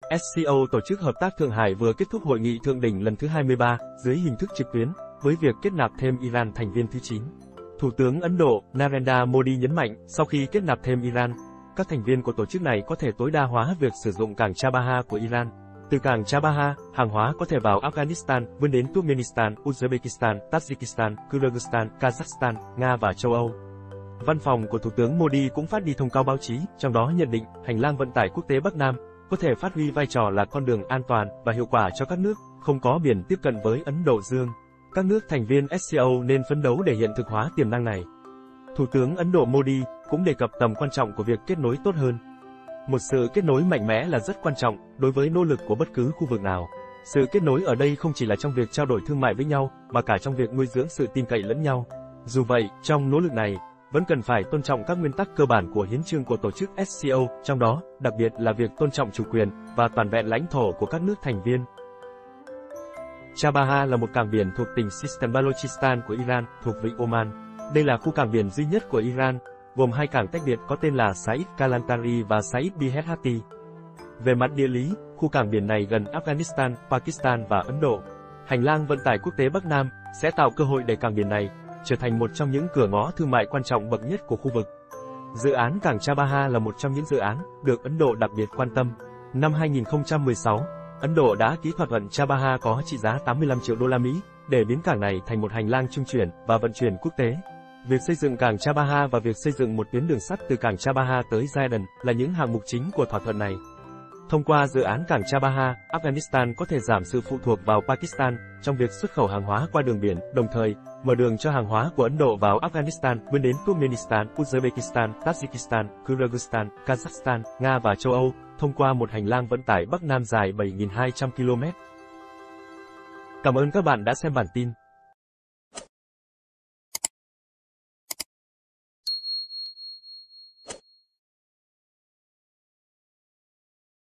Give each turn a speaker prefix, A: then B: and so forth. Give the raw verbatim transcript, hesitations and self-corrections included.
A: ét xê o tổ chức hợp tác Thượng Hải vừa kết thúc hội nghị thượng đỉnh lần thứ hai mươi ba dưới hình thức trực tuyến, với việc kết nạp thêm Iran thành viên thứ chín. Thủ tướng Ấn Độ Narendra Modi nhấn mạnh, sau khi kết nạp thêm Iran, các thành viên của tổ chức này có thể tối đa hóa việc sử dụng cảng Chabahar của Iran. Từ cảng Chabahar, hàng hóa có thể vào Afghanistan, vươn đến Turkmenistan, Uzbekistan, Tajikistan, Kyrgyzstan, Kazakhstan, Nga và châu Âu. Văn phòng của Thủ tướng Modi cũng phát đi thông cáo báo chí, trong đó nhận định hành lang vận tải quốc tế Bắc Nam có thể phát huy vai trò là con đường an toàn và hiệu quả cho các nước không có biển tiếp cận với Ấn Độ Dương. Các nước thành viên ét xê o nên phấn đấu để hiện thực hóa tiềm năng này. Thủ tướng Ấn Độ Modi cũng đề cập tầm quan trọng của việc kết nối tốt hơn. Một sự kết nối mạnh mẽ là rất quan trọng đối với nỗ lực của bất cứ khu vực nào. Sự kết nối ở đây không chỉ là trong việc trao đổi thương mại với nhau, mà cả trong việc nuôi dưỡng sự tin cậy lẫn nhau. Dù vậy, trong nỗ lực này, vẫn cần phải tôn trọng các nguyên tắc cơ bản của hiến chương của tổ chức ét xê o, trong đó, đặc biệt là việc tôn trọng chủ quyền và toàn vẹn lãnh thổ của các nước thành viên. Chabahar là một cảng biển thuộc tỉnh Sistan Balochistan của Iran, thuộc vịnh Oman. Đây là khu cảng biển duy nhất của Iran, gồm hai cảng tách biệt có tên là Said Kalantari và Said Bihati. Về mặt địa lý, khu cảng biển này gần Afghanistan, Pakistan và Ấn Độ. Hành lang vận tải quốc tế Bắc Nam sẽ tạo cơ hội để cảng biển này trở thành một trong những cửa ngõ thương mại quan trọng bậc nhất của khu vực. Dự án cảng Chabahar là một trong những dự án được Ấn Độ đặc biệt quan tâm. Năm hai nghìn không trăm mười sáu, Ấn Độ đã ký thỏa thuận Chabahar có trị giá tám mươi lăm triệu đô la Mỹ để biến cảng này thành một hành lang trung chuyển và vận chuyển quốc tế. Việc xây dựng cảng Chabahar và việc xây dựng một tuyến đường sắt từ cảng Chabahar tới Jordan là những hạng mục chính của thỏa thuận này. Thông qua dự án cảng Chabahar, Afghanistan có thể giảm sự phụ thuộc vào Pakistan trong việc xuất khẩu hàng hóa qua đường biển, đồng thời mở đường cho hàng hóa của Ấn Độ vào Afghanistan vươn đến Turkmenistan, Uzbekistan, Tajikistan, Kyrgyzstan, Kazakhstan, Nga và châu Âu, thông qua một hành lang vận tải Bắc Nam dài bảy nghìn hai trăm ki lô mét. Cảm ơn các bạn đã xem bản tin.